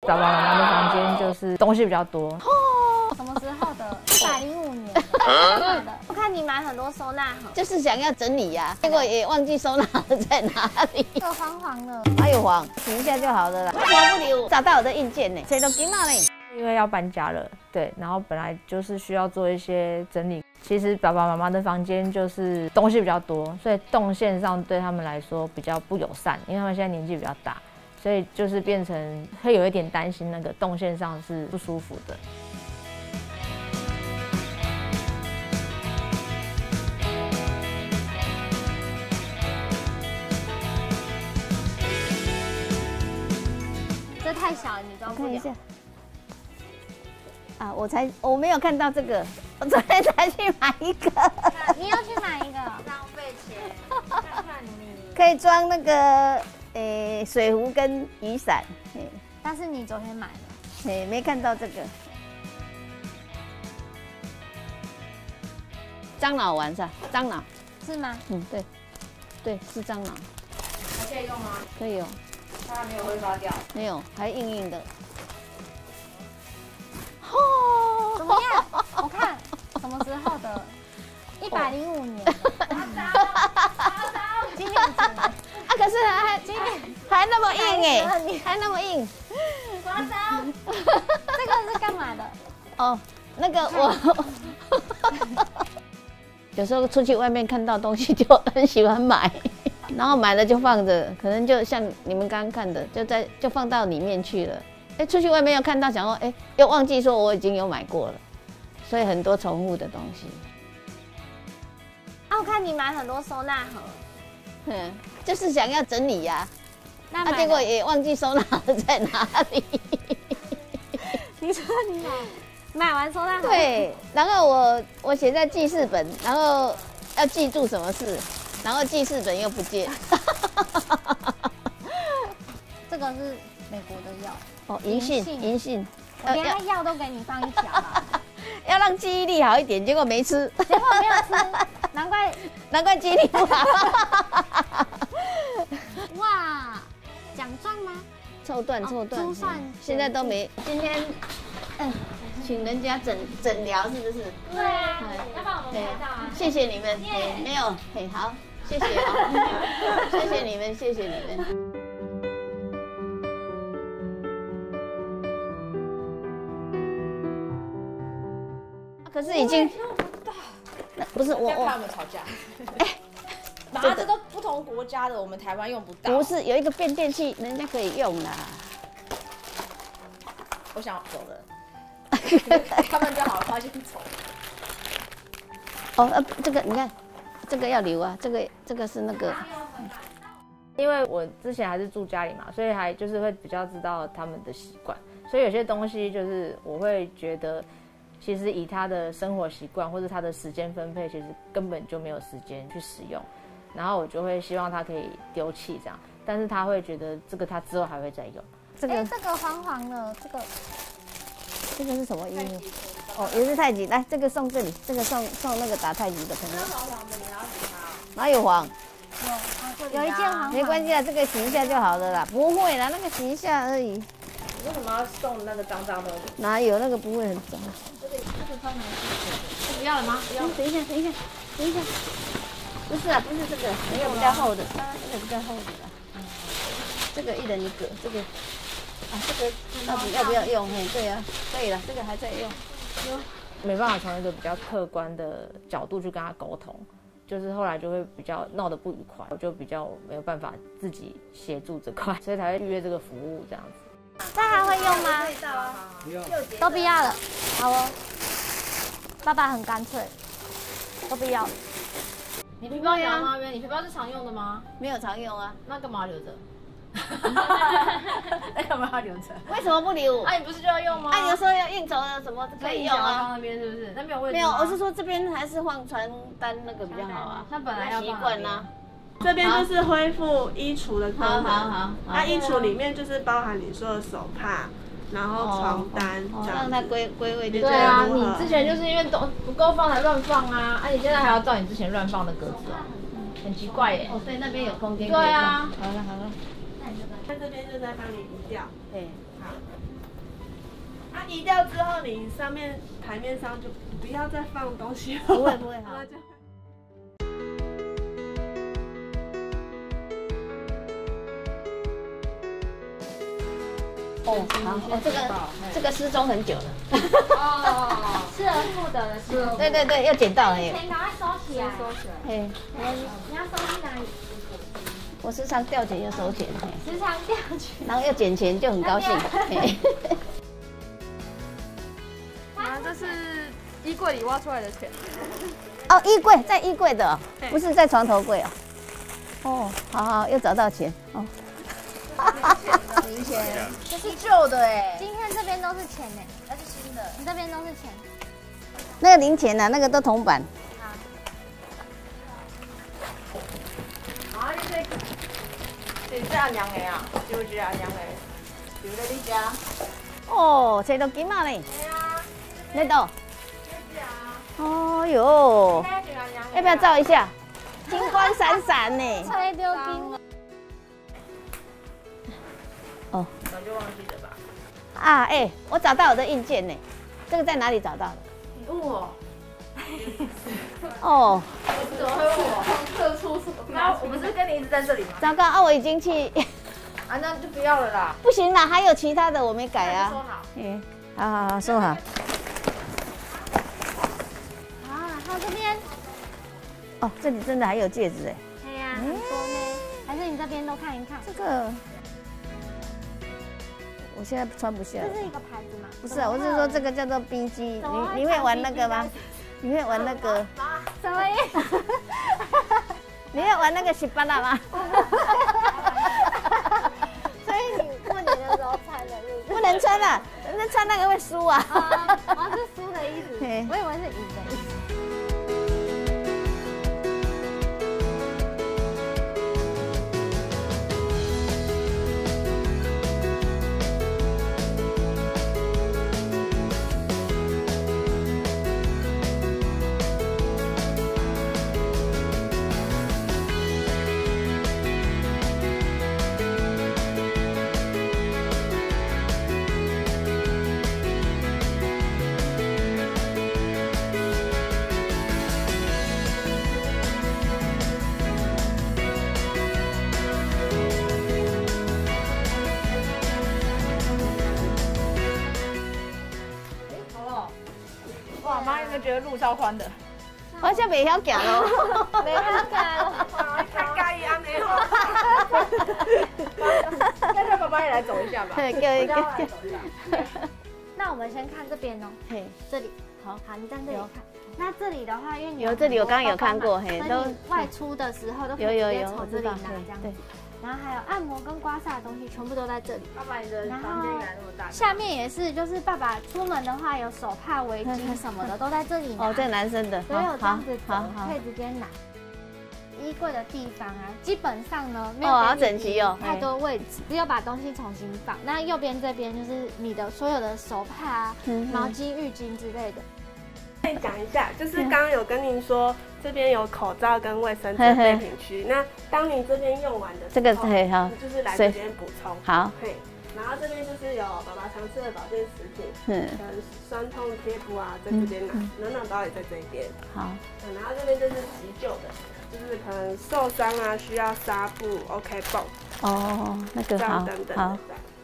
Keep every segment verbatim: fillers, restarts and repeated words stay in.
爸爸妈妈的房间就是东西比较多。 哦，什么时候的？一百零五年的。我看你买很多收纳盒， 就是想要整理呀、啊，结果也忘记收纳盒在哪里。 这个黄黄的， 哪有黄？洗一下就好了啦。为什么不留？找到我的硬件呢？谁都给嘛呢？ 因为要搬家了，对，然后本来就是需要做一些整理。其实爸爸妈妈的房间就是东西比较多，所以动线上对他们来说比较不友善，因为他们现在年纪比较大，所以就是变成会有一点担心那个动线上是不舒服的。 这太小了，你装不了。 看一下。啊，我才我没有看到这个，我昨天才去买一个。 你要去买一个， 浪费钱，看看你。 可以装那个诶、欸、水壶跟雨伞。 但是你昨天买了。 嘿，没看到这个。樟脑丸是吧？樟脑是吗？ 嗯，对，对，是樟脑。 还可以用吗？ 可以哦。 它还没有挥发掉。 没有，还硬硬的。 哦，怎么样？我看什么时候的？一百零五年的。今年几年？ 啊，可是还今年还那么硬哎，还那么硬。 刮伤。这个是干嘛的？ 哦，那个我有时候出去外面看到东西就很喜欢买，然后买了就放着，可能就像你们刚刚看的，就在就放到里面去了。哎，出去外面又看到，想说，哎，又忘记说我已经有买过了，所以很多重复的东西。 啊，我看你买很多收纳盒， 嗯，就是想要整理呀、啊， 那啊，结果也忘记收纳盒在哪里。 你说你买买完收纳盒？ 对，然后我我写在记事本，然后要记住什么事，然后记事本又不见。 这个是美国的药。 哦，银杏，银杏， 我连他药都给你放一条啊， 要让记忆力好一点，结果没吃， 结果没有吃，难怪难怪记忆力不好。 哇，奖状吗？ 凑断，凑断， 珠算现在都没。今天，嗯，请人家诊诊疗是不是？ 对啊，要帮我们拍照啊。 谢谢你们，哎，没有，嘿，好，谢谢啊，谢谢你们，谢谢你们。可是已经，不是我我怕我们吵架。哎，妈，这都不同国家的，我们台湾用不到。 不是有一个变电器，人家可以用啦。 我想走了，他们就好快先走。 哦，呃，这个你看，这个要留啊，这个这个是那个。 因为我之前还是住家里嘛，所以还就是会比较知道他们的习惯，所以有些东西就是我会觉得。其实以他的生活习惯或者他的时间分配，其实根本就没有时间去使用，然后我就会希望他可以丢弃这样，但是他会觉得这个他之后还会再用。 这个这个黄黄的，这个这个是什么衣服？哦，也是太极。来，这个送这里，这个送送那个打太极的朋友。 黄黄的，你要洗它。 哪有黄？ 有有一件黄黄， 没关系啊，这个洗一下就好了啦。不会啦，那个洗一下而已。 为什么要送那个脏脏的？ 哪有那个不会很脏？ 这个这个放哪里？不要了吗？不要。 等一下，等一下，等一下。不是啊，不是这个，那个比较厚的，这个比较厚的啦。嗯，这个一人一个，这个啊，这个到底要不要用？嘿，对啊，可以了，这个还在用。 没办法从一个比较客观的角度去跟他沟通，就是后来就会比较闹得不愉快，我就比较没有办法自己协助这块，所以才会预约这个服务这样子。 这还会用吗？ 不要， 都不要了。好哦，爸爸很干脆，都不要了。 你皮包有吗？你皮包是常用的吗？ 没有常用啊， 那干嘛留着？那干嘛要留着？ 为什么不留？ 啊，你不是就要用吗？ 啊，有时候要应酬的什么可以用啊。 放那边是不是？那没有位置。 没有，我是说这边还是放传单那个比较好啊。 那本来要习惯啊。 这边就是恢复衣橱的功能。 好好好。 那衣橱里面就是包含你说的手帕，然后床单这样。 让它归归位就对啊，你之前就是因为都不够放才乱放啊，啊，你现在还要照你之前乱放的格子哦，很奇怪耶。 哦，对，那边有空间。 对啊。 好了好了。 在这边就在帮你移掉。 对， 好。 移掉之后，你上面台面上就不要再放东西了。 不会不会，好。哦，好，哦，这个这个失踪很久了。 哦，失而复得的时候。 对对对，又捡到了耶。 钱赶快收起来，收起来。 嘿， 你要收去哪里？ 我时常掉钱又收钱， 时常掉钱， 然后又捡钱就很高兴。 啊，这是衣柜里挖出来的钱。 哦，衣柜在衣柜的、哦，不是在床头柜哦。哦，好好，又找到钱哦。 零钱，这是旧的哎， 今天这边都是钱呢， 那是新的。 你这边都是钱。 那个零钱呢、啊？那个都铜板。 啊，你这，这是阿娘的啊，就是阿娘的，就在你家。 哦，找到金啊嘞！ 对啊， 那度。 这啊。 哦哟，要不要照一下？金光闪闪呢。 吹丢金。 哦， 早就忘记了吧？ 啊，哎、欸，我找到我的硬件呢，这个在哪里找到的？ 你问我？ 哦， 怎么会问我？特殊什么？那我不是跟你一直在这里吗？ 糟糕啊，我已经去啊，那就不要了啦。 不行啦，还有其他的我没改啊。 收好。 嗯，好好好，收好。 好，然后这边， 哦，这里真的还有戒指哎。 对呀，很多呢。还是你这边都看一看。 这个。我现在穿不下。 这是一个牌子吗？ 不是啊，我是说这个叫做 B G， 你你会玩那个吗？你会玩那个？ 什么意思？ 你会玩那个十八啦吗？ 所以你过年的时候穿的是不是？ 不能穿啊，那穿那个会输啊。 啊，哦，是输的意思。我以为是赢的意思。 哇，妈有没有觉得路超宽的？ 我现在袂晓行咯， 没办法， 太介意安尼哦。 那叫爸爸也来走一下吧。 对，叫一个。 那我们先看这边哦， 嘿， 这里，好，好，你站这里看。那这里的话，因为你有这里我刚刚有看过，嘿， 都外出的时候都可以直接从这里拿这样子。然后还有按摩跟刮痧的东西，全部都在这里。 爸爸，你的房间原来那么大。 下面也是，就是爸爸出门的话，有手帕、围巾什么的都在这里拿。 哦，这个男生的， 所以有这样子好，好， 可以直接拿。衣柜的地方啊，基本上呢没有好整齐哦， 太多位置，只有把东西重新放。那右边这边就是你的所有的手帕啊、毛巾、浴巾之类的。 可以讲一下，就是刚刚有跟您说，这边有口罩跟卫生纸备品区。那当你这边用完的时候， 这个对好， 就是来这边补充。 好， 嘿，然后这边就是有爸爸常吃的保健食品， 嗯， 跟酸痛贴布啊，在这边拿，暖暖包也在这边。 好， 然后这边就是急救的，就是可能受伤啊，需要纱布 ，OK 绷。 哦，那个好，好。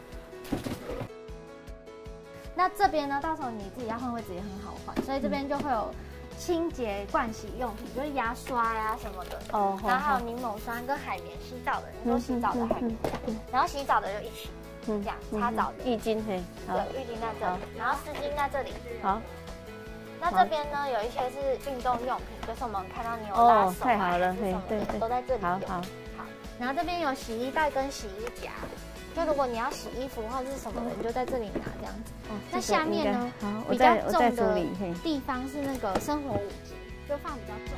那这边呢，到时候你自己要换位置也很好换，所以这边就会有清洁盥洗用品，就是牙刷呀什么的。哦。然后还有柠檬酸跟海绵，洗澡的人说洗澡的海绵，然后洗澡的就一起，这样擦澡的。 浴巾嘿， 对，浴巾在这里，然后湿巾在这里。 好。 那这边呢，有一些是运动用品，就是我们看到你有拉手啊， 太好了，嘿，对对，都在这里。 好好好。然后这边有洗衣袋跟洗衣夹。就如果你要洗衣服或者是什么的，你就在这里拿这样子。哦，那下面呢，比较重的地方是那个生活物质，就放比较重。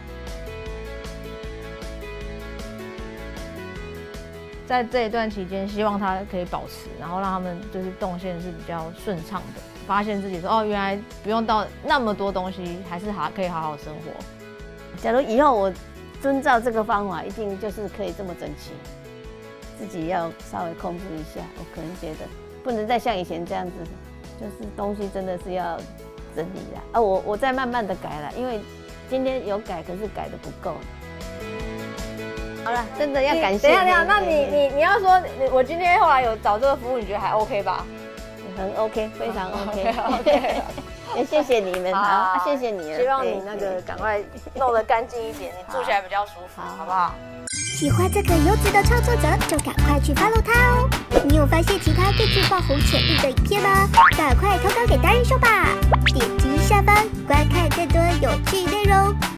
在这一段期间，希望他可以保持，然后让他们就是动线是比较顺畅的，发现自己说哦，原来不用到那么多东西，还是好可以好好生活。 假如以后我遵照这个方法，一定就是可以这么整齐。自己要稍微控制一下，我可能觉得不能再像以前这样子就是东西真的是要整理啦。啊，我我再慢慢的改啦，因为今天有改，可是改的不够。好了，真的要感谢。 等一下，等一下，那你你你要说，我今天后来有找这个服务，你觉得还 OK 吧？ 很 OK， 非常 OK。 OK， 也谢谢你们，好，谢谢你了。 希望你那个赶快弄得干净一点，你住起来比较舒服，好不好？ 喜欢这个优质的创作者，就赶快去 follow 他哦！你有发现其他更具爆红潜力的影片吗？赶快投稿给达人秀吧！点击下方观看更多有趣内容。